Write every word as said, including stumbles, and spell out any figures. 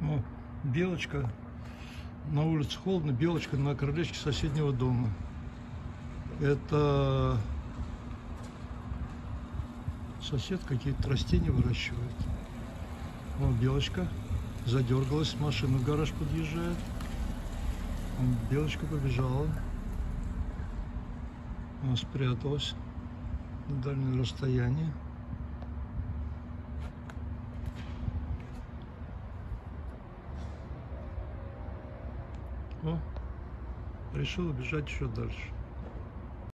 Ну, белочка, на улице холодно, белочка на крылечке соседнего дома. Это сосед какие-то растения выращивает. Вон белочка задергалась, машина в гараж подъезжает. Вон белочка побежала. Она спряталась на дальнее расстояние. О, решила бежать еще дальше.